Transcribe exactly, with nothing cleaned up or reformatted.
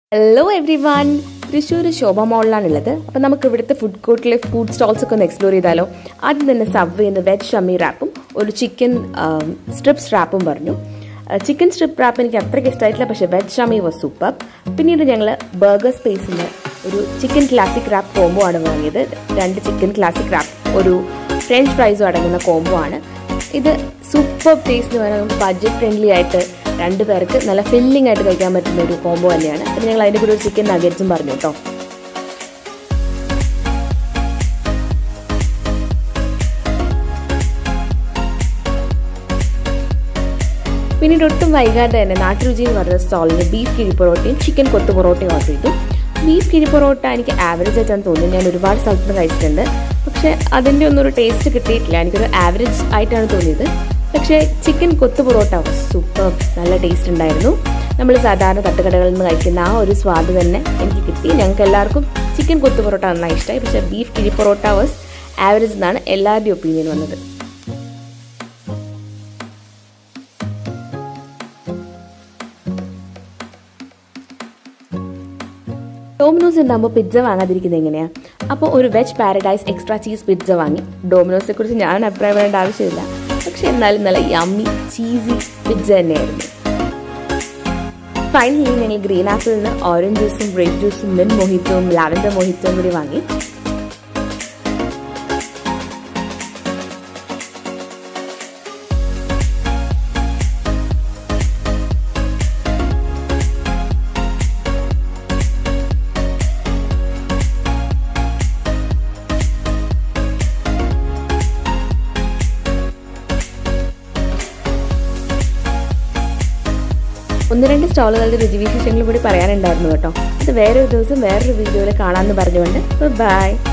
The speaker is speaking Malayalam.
Hello everyone! Thrissur Shobha Mall-ലാണുള്ളത്. അപ്പോൾ നമുക്ക് ഇവിടുത്തെ ഫുഡ് കോർട്ടിലെ ഫുഡ് സ്റ്റോൾസ് ഒക്കെ ഒന്ന് എക്സ്പ്ലോർ ചെയ്താലോ. ആദ്യം തന്നെ സബ്വേന്ന് വെജ് ഷമ്മി റാപ്പും ഒരു ചിക്കൻ സ്ട്രിപ്സ് റാപ്പും പറഞ്ഞു. ചിക്കൻ സ്ട്രിപ്പ് റാപ്പ് എനിക്ക് അത്രയ്ക്ക് ഇഷ്ടമായിട്ടില്ല, പക്ഷേ വെജ് ഷമ്മി വാസ് സൂപ്പർ. പിന്നീട് ഞങ്ങൾ ബർഗർ സ്പേസിൽ ഒരു ചിക്കൻ ക്ലാസിക് റാപ്പ് കോംബോ ആണ് വാങ്ങിയത്. രണ്ട് ചിക്കൻ ക്ലാസിക് റാപ്പ് ഒരു ഫ്രഞ്ച് ഫ്രൈസും അടങ്ങുന്ന കോംബോ ആണ്. ഇത് സൂപ്പർ ടേസ്റ്റ് എന്ന് പറയുന്നത് ബഡ്ജറ്റ് ഫ്രണ്ട്ലി ആയിട്ട് രണ്ട് പേർക്ക് നല്ല ഫില്ലിംഗ് ആയിട്ട് കഴിക്കാൻ പറ്റുന്ന ഒരു കോംബോ തന്നെയാണ്. അപ്പം ഞങ്ങൾ അതിൻ്റെ കൂടെ ഒരു ചിക്കൻ നഗറ്റ്സും പറഞ്ഞു കേട്ടോ. പിന്നീട് ഒട്ടും വൈകാതെ തന്നെ നാട്ടുരുചി എന്ന് പറയുന്ന സ്റ്റോളിന് ബീഫ് കിഴി പൊറോട്ടയും ചിക്കൻ കൊത്തു പൊറോട്ടയും ഓർഡർ ചെയ്തു. ബീഫ് കിഴി പൊറോട്ട എനിക്ക് ആവറേജ് ആയിട്ടാണ് തോന്നുന്നത്. ഞാൻ ഒരുപാട് സ്ഥലത്ത് കഴിച്ചിട്ടുണ്ട്, പക്ഷേ അതിൻ്റെ ഒന്നും ഒരു ടേസ്റ്റ് കിട്ടിയിട്ടില്ല. എനിക്കൊരു ആവറേജ് ആയിട്ടാണ് തോന്നിയത്. പക്ഷേ ചിക്കൻ കൊത്തു പൊറോട്ട സൂപ്പർ, നല്ല ടേസ്റ്റ് ഉണ്ടായിരുന്നു. നമ്മൾ സാധാരണ തട്ടുകടകളിൽ നിന്ന് കഴിക്കുന്ന ആ ഒരു സ്വാദ് തന്നെ എനിക്ക് കിട്ടി. ഞങ്ങൾക്ക് എല്ലാവർക്കും ചിക്കൻ കൊത്തു പൊറോട്ട നന്നായി ഇഷ്ടമായി. പക്ഷേ ബീഫ് കിഴി പൊറോട്ട വാസ് ആവറേജ് എന്നാണ് എല്ലാവരുടെയും ഒപ്പീനിയൻ വന്നത്. ഡോമിനോസ് ഉണ്ടാകുമ്പോൾ പിസ്സ വാങ്ങാതിരിക്കുന്നത് എങ്ങനെയാണ്? അപ്പോൾ ഒരു veg paradise extra cheese pizza വാങ്ങി. ഡോമിനോസിനെ കുറിച്ച് ഞാൻ അഭിപ്രായം പറയേണ്ട ആവശ്യമില്ല, പക്ഷെ എന്നാലും നല്ല യമ്മി ചീസി പിസ്സ തന്നെയായിരുന്നു. ഫൈനലി ഞങ്ങൾ ഗ്രീൻ ആപ്പിളിൽ നിന്ന് ഓറഞ്ച് ജ്യൂസും ഗ്രേപ്പ് ജ്യൂസും മിൻ മൊഹിറ്റോയും ലാവൻഡർ മൊഹിറ്റോയും കൂടി വാങ്ങി. ഒന്ന് രണ്ട് സ്റ്റോളുകളുടെ രുചിവിശേഷങ്ങൾ കൂടി പറയാനുണ്ടായിരുന്നു കേട്ടോ. അത് വേറൊരു ദിവസം വേറൊരു വീഡിയോയിൽ കാണാമെന്ന് പറഞ്ഞുകൊണ്ട് ബൈ.